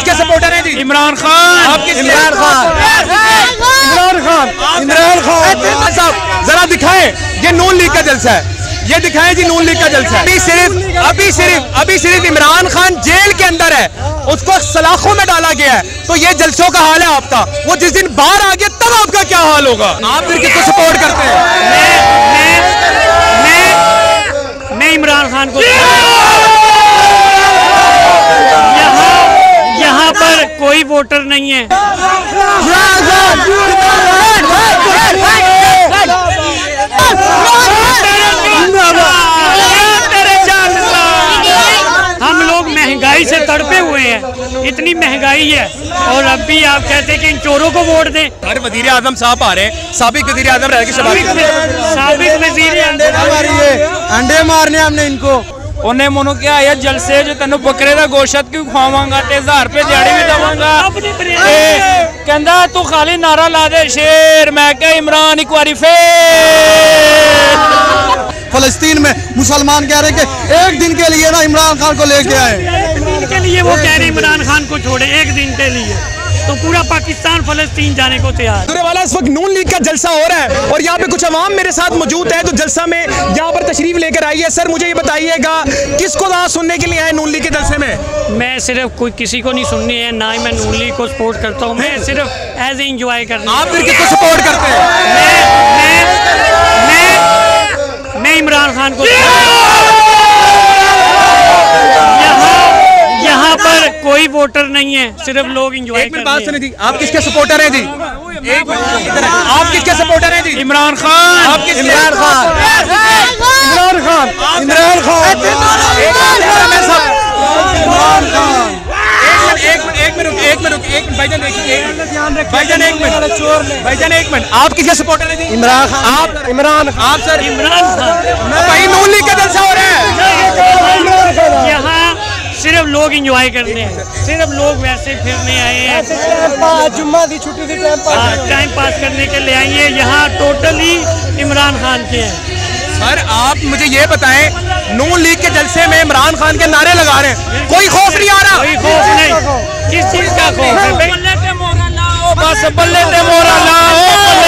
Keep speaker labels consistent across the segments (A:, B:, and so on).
A: किसके सपोर्टर हैं जी?
B: इमरान खान।
A: आप किसके? इमरान खान साहब जरा दिखाएं, ये नून लीग का जलसा है, ये दिखाएं जी नून लीग का जलसा है। अभी सिर्फ इमरान खान जेल के अंदर है, उसको सलाखों में डाला गया है, तो ये जलसों का हाल है आपका। वो जिस दिन बाहर आ गया तब आपका क्या हाल होगा? आप फिर किसको सपोर्ट करते हैं?
B: मैं इमरान खान को। यहाँ पर कोई वोटर नहीं है। हम लोग महंगाई से तड़पे हुए हैं, इतनी महंगाई है, और अब भी आप कहते हैं कि इन चोरों को वोट दें।
A: हर वजीर आजम साहब आ रहे हैं, साबिक वजीर आजम रह के
B: साबिक वजीर
C: अंडे मारने हमने इनको।
D: उन्हें मनो क्या है जलसे जो तेन बकरे का गोश्त क्यों खवावांगा ते 1000 रुपए दिहाड़ी भी देवांगा। कहंदा तू खाली नारा ला दे शेर, मैं क्या इमरान एक बारी फिर।
C: फलस्तीन में मुसलमान कह रहे कि एक दिन के लिए ना इमरान खान को लेके आए,
B: एक दिन के लिए वो कह रहे इमरान खान को छोड़े, एक दिन के लिए, तो पूरा पाकिस्तान फलस्तीन जाने को तैयार है।
A: वाला इस वक्त नून लीग का जलसा हो रहा है और यहाँ पे कुछ अवाम मेरे साथ मौजूद है, तो जलसा में यहाँ पर तशरीफ लेकर आई है। सर मुझे ये बताइएगा, किसको दावा सुनने के लिए आए नून लीग के जलसे में?
B: मैं सिर्फ कोई किसी को नहीं सुननी है, ना ही मैं नून लीग को सपोर्ट करता हूँ, मैं सिर्फ एज ए इंजॉय करना।
A: आप फिर किसको सपोर्ट करते हैं?
B: मैं इमरान खान को। यहाँ पर कोई वोटर नहीं है, सिर्फ लोग इंजॉय करते हैं।
A: बात सुनिए जी, आप किसके सपोर्टर हैं जी? आप किसके सपोर्टर हैं जी?
D: इमरान खान।
A: आप किसके? इमरान खान। भाईजान एक मिनट, आप किसके सपोर्टर हैं जी?
C: इमरान खान।
A: आप?
C: इमरान
A: आप सर?
B: इमरान खान।
A: भाई नून लीग का जलसा हो रहा है।
B: यहाँ सिर्फ लोग इंजॉय करने हैं, सिर्फ लोग वैसे फिरने आए हैं,
C: जुम्मा दी छुट्टी थी,
B: टाइम पास करने के लिए आई है। यहाँ टोटली इमरान खान के हैं।
A: सर आप मुझे ये बताएं, नून लीग के जलसे में इमरान खान के नारे लगा रहे हैं, कोई खौफ नहीं आ रहा?
B: कोई खौफ नहीं। किस चीज का खौफ है?
D: बस बल्ले ते मोरा लाओ,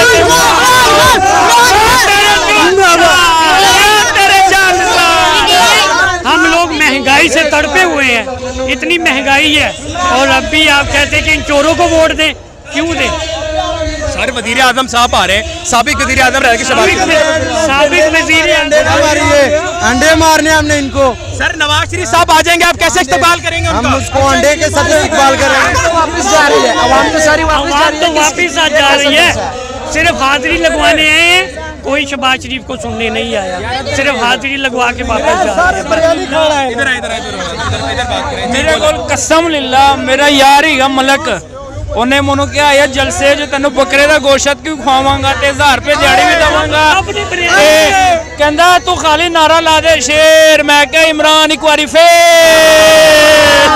B: हम लोग महंगाई से तड़पे हुए हैं, इतनी महंगाई है, और अब भी आप कहते हैं कि इन चोरों को वोट दें। क्यों दें?
A: सर वजीर आजम साहब आ रहे हैं, साबिक वजीर आजम रह के
B: साबिक वजीर
C: अंडे मारने हमने इनको।
A: सर नवाज शरीफ साहब आ जाएंगे, आप कैसे इस्तेमाल करेंगे?
C: हम उसको अंडे के साथ इस्तेमाल करेंगे। वापस जा रही है आवाम, तो सारी
B: वापस जा रही है, सिर्फ हाजिरी लगवाने आए हैं, कोई शहबाज शरीफ को सुनने नहीं आया, सिर्फ हाजिरी लगवा के वापस जा रहे हैं।
D: मेरे को कसम लिल्ला मेरा यार ही मलक, उन्हें मनो क्या है जलसे जो तेन बकरे का गोश्त क्यों खवावांगा ते 1000 रुपए दिहाड़ी भी देवांगा। कहंदा तू खाली नारा ला दे शेर, मैं क्या इमरान एक बारी फिर।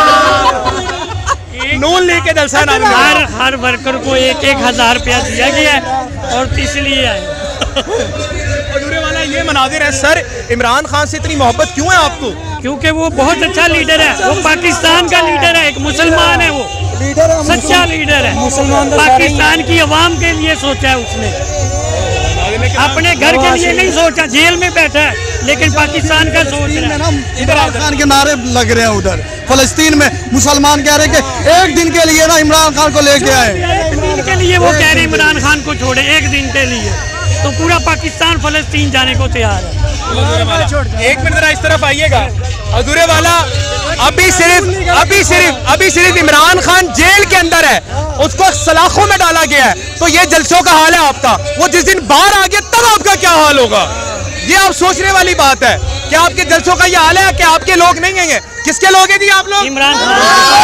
A: नून लीग के जलसा
B: हर वर्कर को 1,000 रुपया दिया गया है, और इसलिए आए।
A: वाला ये मनाजिर है। सर इमरान खान से इतनी मोहब्बत क्यों है आपको?
B: क्योंकि वो बहुत अच्छा लीडर है, वो पाकिस्तान का लीडर है, एक मुसलमान है, वो सच्चा लीडर है। पाकिस्तान की आवाम के लिए सोचा है उसने, अपने घर के लिए नहीं सोचा। जेल में बैठा है लेकिन पाकिस्तान का सोच रहा है।
C: इमरान खान के नारे लग रहे हैं उधर फलस्तीन में, मुसलमान कह रहे कि एक दिन के लिए ना इमरान खान को लेके आए,
B: एक दिन के लिए वो कह रहे इमरान खान को छोड़े, एक दिन के लिए, तो पूरा पाकिस्तान फलस्तीन जाने को तैयार है।
A: एक मिनट जरा इस तरफ आइएगा। हजूरे वाला अभी सिर्फ इमरान खान जेल के अंदर है, उसको सलाखों में डाला गया है, तो ये जलसों का हाल है आपका। वो जिस दिन बाहर आ गया तब आपका क्या हाल होगा? ये आप सोचने वाली बात है। क्या आपके जलसों का ये हाल है? क्या आपके लोग नहीं हैं? किसके लोग हैं जी आप लोग?
B: इमरान खान।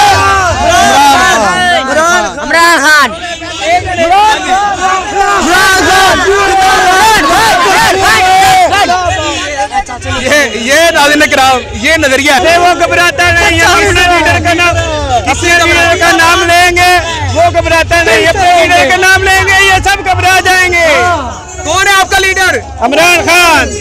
A: ये नाज़रीन किराम, ये नजरिया है।
D: वो घबराता नहीं, अपने लीडर का नाम, किसी लीडर का नाम लेंगे वो घबराता नहीं, अपने लीडर का नाम लेंगे ये सब घबरा जाएंगे।
A: कौन है आपका लीडर?
D: इमरान खान।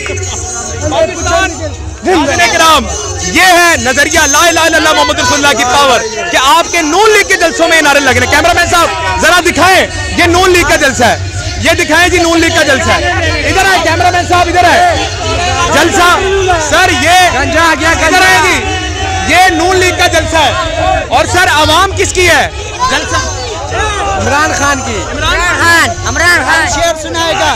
A: नाज़रीन किराम, ये है नजरिया ला इलाहा इल्लल्लाह मुहम्मद रसूलुल्लाह की पावर कि आपके नून लीग के जलसों में ये नारे लग रहे हैं। कैमरामैन साहब जरा दिखाएं, ये नून लीग का जलसा है, ये दिखाएं जी नून लीग का जलसा है। इधर आए कैमरामैन साहब, इधर आए। जलसा सर ये इधर आए जी, ये नून लीग का जलसा है। और सर आवाम किसकी है? जलसा
E: इमरान खान की।
F: इमरान खान
E: शेर सुनाएगा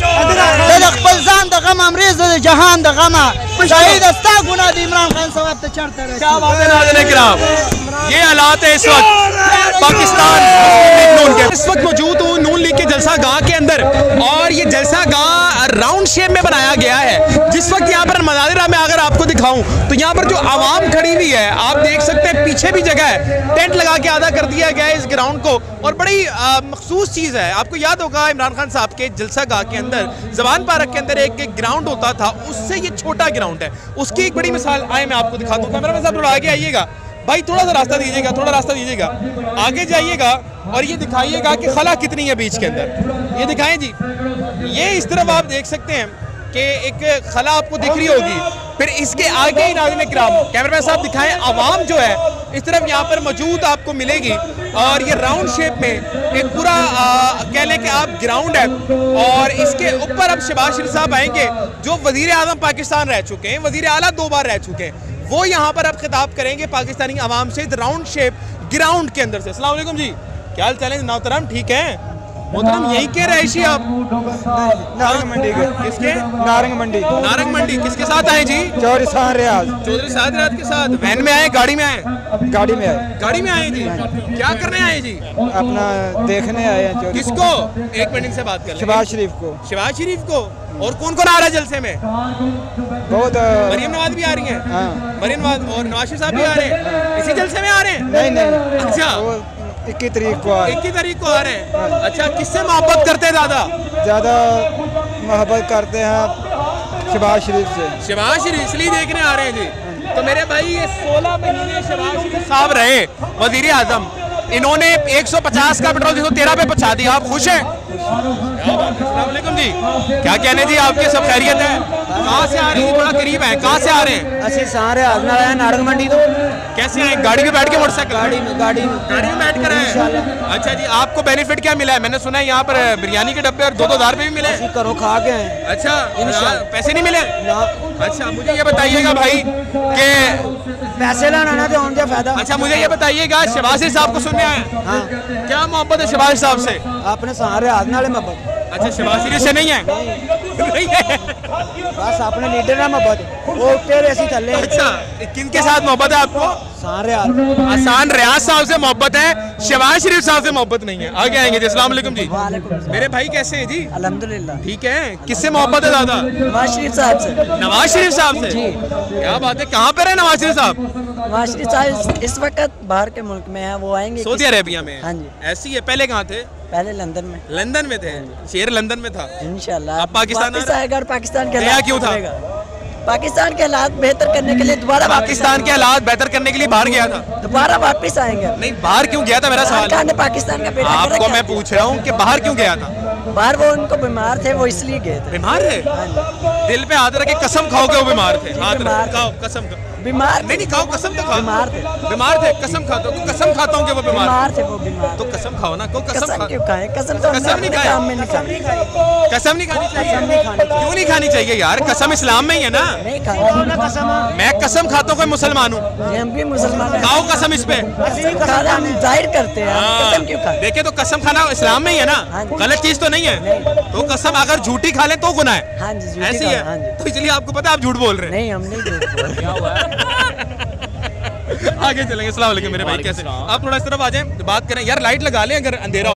E: जहान शहीद गुना दी इमरान खान सवाब तो चढ़ता रहे।
A: क्या बात है नाज़रीन किराम, ये हालात है इस वक्त पाकिस्तान मुस्लिम लीग नून के। इस वक्त मौजूद हूँ नून लीग के जलसा गाह के अंदर, और ये जलसा गाह राउंड शेप में बनाया गया है। जिस वक्त यहाँ पर मनाज़िर में अगर आपको दिखाऊं तो यहाँ पर जो आवाम खड़ी हुई है आप देख सकते हैं, पीछे भी जगह है, टेंट लगा के आधा कर दिया गया है इस ग्राउंड को। और बड़ी मखसूस चीज़ है, आपको याद होगा इमरान खान साहब के जलसा गाह के अंदर जवान पार्क के अंदर एक ग्राउंड होता था, उससे ये छोटा ग्राउंड है। उसकी एक बड़ी मिसाल आए मैं आपको दिखा दूं। कैमरामैन साहब थोड़ा आगे आइएगा भाई, थोड़ा सा रास्ता दीजिएगा, थोड़ा रास्ता दीजिएगा, आगे जाइएगा और ये दिखाइएगा कि खला कितनी है बीच के अंदर। ये दिखाएं जी, ये इस तरफ आप देख सकते हैं कि एक खला आपको दिख रही होगी, फिर इसके आगे ही नाज़रीन किराम कैमरामैन साहब दिखाएं, आवाम जो है इस तरफ यहाँ पर मौजूद आपको मिलेगी। और ये राउंड शेप में एक पूरा कह लें कि आप ग्राउंड है, और इसके ऊपर अब शहबाज शरीफ साहब आएंगे जो वज़ीर आज़म पाकिस्तान रह चुके हैं, वज़ीर आला 2 बार रह चुके हैं। वो यहाँ पर अब खिताब करेंगे पाकिस्तानी आवाम से राउंड शेप ग्राउंड के अंदर से। अस्सलाम वालेकुम जी, क्या हाल चाल है मोहतरम? ठीक है मोहतरम, यही के रहायशी आप?
E: नारंग मंडी के।
A: किसके?
E: नारंग मंडी।
A: नारंग मंडी किसके साथ आए जी?
E: चौधरी साहब रियाज।
A: चौधरी साहब रियाज के साथ वैन में आए, गाड़ी में आए?
E: गाड़ी में आए।
A: गाड़ी में आए जी। क्या करने आए जी?
E: अपना देखने आए हैं।
A: किसको? एक मिनट से बात कर।
E: शहबाज शरीफ को।
A: शहबाज शरीफ को। और कौन कौन आ रहा है जलसे में?
E: बहुत
A: मरियम नवाज भी आ रही हैं।
E: हाँ।
A: मरियम नवाज और नवाज शरीफ साहब भी आ रहे हैं। इसी जलसे में आ रहे हैं?
E: नहीं।
A: अच्छा,
E: 21 तारीख को
A: 21 तारीख को आ रहे हैं। अच्छा, किससे मोहब्बत करते हैं
E: ज़्यादा मोहब्बत करते हैं शहबाज शरीफ से।
A: शहबाज शरीफ इसलिए देखने आ रहे हैं जी। तो मेरे भाई ये 16 महीने शहबाज शरीफ साहब रहे वजीर आजम, इन्होंने 150 का पेट्रोल 113 पे पहुंचा दिया। आप खुश हैं? अस्सलाम वालेकुम जी, क्या कहने जी आपके? सब खैरियत है? कहाँ से आ रही है? थोड़ा करीब है, कहाँ से आ रहे हैं?
E: असि सारे आजना आए नारंग मंडी तो।
A: कैसे आए? गाड़ी में बैठ के? मोटरसाइकिल?
E: गाड़ी में
A: बैठ कर आए। अच्छा जी, आपको बेनिफिट क्या मिला है? मैंने सुना है यहाँ पर बिरयानी के डब्बे और 2-2 रुपए भी मिले।
E: करो खा के आए।
A: अच्छा, पैसे नहीं मिले? अच्छा, मुझे ये बताइएगा भाई कि
E: पैसे लाना ना तो उनका फायदा।
A: अच्छा, मुझे ये बताइएगा शहबाज शरीफ साहब को सुनने आए?
E: हाँ।
A: क्या मोहब्बत है शहबाज साहब से?
E: आपने सारे आदमी वाले मोहब्बत।
A: अच्छा, शहबाज शरीफ से नहीं है? नहीं है।
E: बस अपने लीडर ना मोहब्बत, वो तेरे ऐसे चले।
A: अच्छा, किनके साथ मोहब्बत है आपको?
E: सारे
A: आसान रियाज साहब से मोहब्बत है, शहबाज शरीफ साहब से मोहब्बत नहीं है। आगे आएंगे जी। अस्सलाम वालेकुम जी। मेरे भाई कैसे हैं जी?
E: अल्हम्दुलिल्लाह
A: ठीक है। किससे मोहब्बत है ज़्यादा?
E: नवाज शरीफ साहब से।
A: नवाज शरीफ साहब से? क्या बात है, कहाँ पर है नवाज शरीफ साहब?
F: नवाज शरीफ साहब इस वक्त बाहर के मुल्क में है, वो आएंगे
A: सऊदी अरेबिया में।
F: हाँ जी।
A: ऐसी है, पहले कहाँ थे?
F: पहले लंदन में।
A: लंदन में थे, शेर लंदन में था।
F: इंशाल्लाह
A: अब पाकिस्तान
F: आएगा और पाकिस्तान के
A: गया क्यों था?
F: पाकिस्तान के हालात बेहतर करने के लिए दोबारा
A: पाकिस्तान के हालात बेहतर करने के लिए बाहर गया था।
F: दोबारा वापस आएंगे।
A: नहीं, बाहर क्यों गया था मेरा सवाल?
F: पाकिस्तान का बेटा
A: आपको मैं पूछ रहा हूँ कि बाहर क्यों गया था?
F: बाहर वो उनको बीमार थे, वो इसलिए गए थे।
A: बीमार थे? दिल पे हाथ रख के कसम खाओ के वो बीमार थे? हाथ खाओ, कसम
F: बीमार
A: नहीं खाओ, कसम तो खाओ।
F: बीमार थे,
A: कसम खाता हूँ, कसम खाता हूँ कि वो बीमार
F: थे। वो बीमार
A: तो कसम खाओ ना, को कसम
F: क्यों खाएं? कसम तो
A: कसम नहीं खाए। कसम नहीं खानी चाहिए। क्यों नहीं खानी चाहिए यार? कसम इस्लाम में ही है ना।
F: नहीं खाएं।
A: मैं कसम खाता हूँ, कोई मुसलमान हूँ।
F: हम भी मुसलमान हैं।
A: खाओ कसम इस पे।
F: हम जाहिर करते हैं, कसम क्यों खाएं?
A: देखे तो कसम खाना इस्लाम में ही है ना, गलत चीज तो नहीं है। तो कसम अगर झूठी खा ले तो गुनाह है।
F: हाँ जी,
A: ऐसी है। तो इसलिए आपको पता है आप झूठ बोल रहे हैं।
F: नहीं, हम नहीं झूठ बोल रहे।
A: आगे चलेंगे। अस्सलाम वालेकुम मेरे भाई, कैसे? आप थोड़ा इस तरफ आ जाएं, बात करें यार, लाइट लगा लें अगर अंधेरा